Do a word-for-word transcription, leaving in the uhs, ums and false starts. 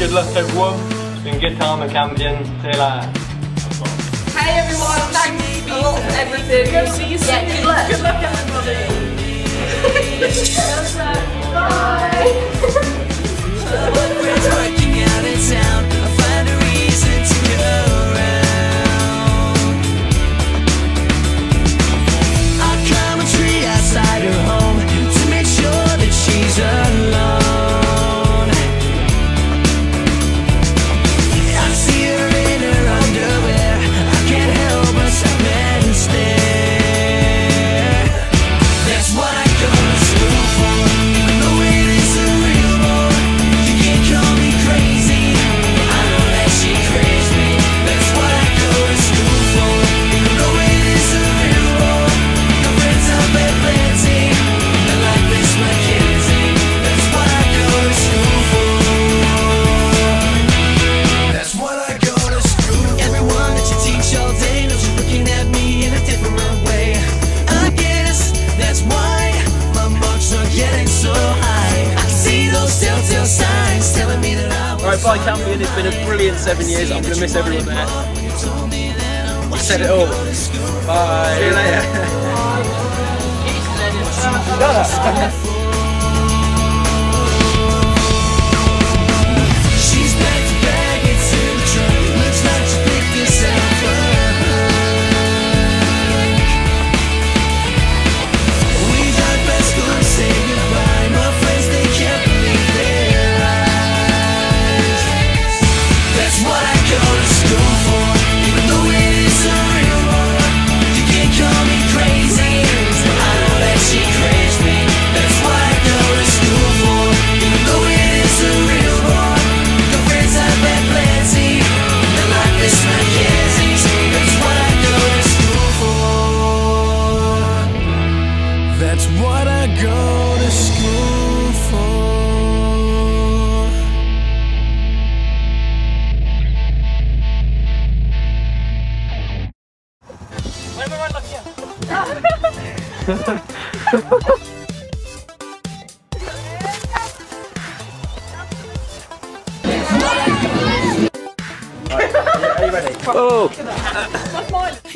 good luck everyone. It's been a good time at Campion. See you later. Hey everyone, thanks a lot for everything. Go see you soon. Yeah, good luck. Good luck everybody. Bye. Working out in town, I find a reason to go around. I climb a tree outside her home to make sure that she's alone. I see her in her underwear, I can't help but stop and stare. That's what I go to school for, even though it is a real war. You can't call me crazy, I know that she craves me. That's what I go to school for, even though it is a real war. Your friends have been plenty, and like this Mackenzie. That's what I go to school for. That's what I go to school for. Everyone that you teach all day knows you're looking at me in a different way. I guess that's why my marks are getting so high. I can see those telltale signs telling me that I was. Alright, bye Campion, it's been a brilliant seven years, I'm going to miss everyone there. I said it all. Bye. See you later. She's back to back, it's in the trunk. Looks like she picked this out for we got best school to say goodbye. My friends, they can't believe their eyes. That's what I go to school for, even though it is a real war. You can't call me crazy, I know that she craves me. That's what I go to school for, even though it is a real war. Your friends have been plenty, and like this Mackenzie. That's what I go to school for. That's what I go to school for. Wait, wait, wait, look here. Are you ready? Oh!